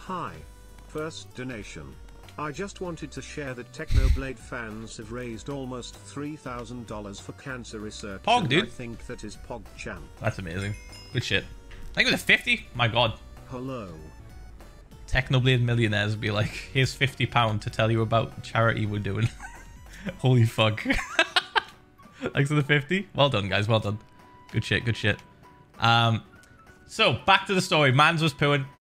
Hi. First donation. I just wanted to share that Technoblade fans have raised almost $3,000 for cancer research. Pog, dude. I think that is Pog Champ. That's amazing. Good shit. I think it was a 50. My god. Hello. Technoblade millionaires would be like, here's £50 to tell you about charity we're doing. Holy fuck. Thanks for the 50. Well done, guys. Well done. Good shit. Good shit. So back to the story. Mans was pooing.